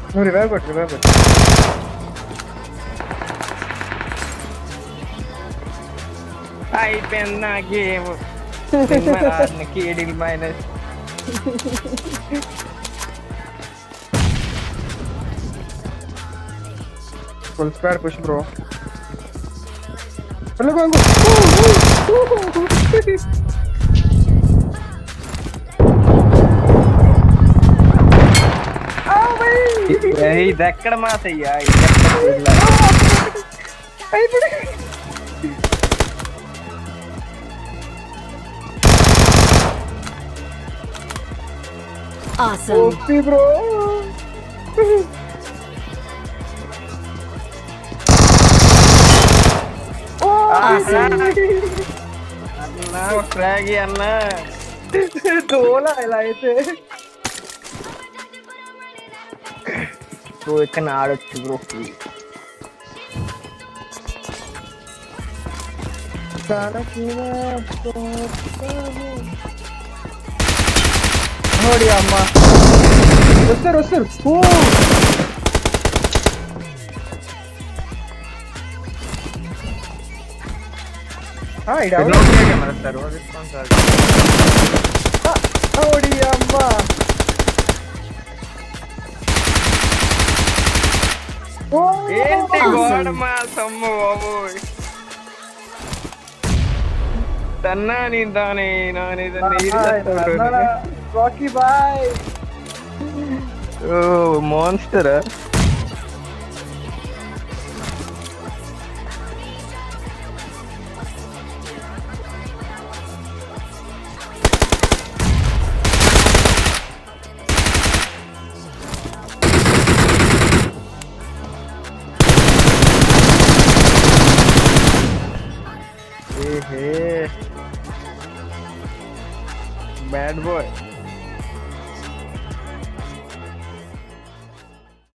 నువ్వు రివైవ్ కొట్టు అయిపోయింది నా గేమ్ కీడిల్ minus full squad push bro ఇది ఎక్కడ మాసయ్యా Awesome. bro. Awesome. అన్నా ఫ్రాగి అన్నా దోలా ఇలా అయితే సో ఇక్కడ ఆడొచ్చు బ్రో అమ్మా వస్తారు అమ్మా ఏంటి గోడ మా సమ్ము బాబు తన్నా నీ దాని రాకీ బాయ్ ఓ మాన్స్టర్ Bad boy.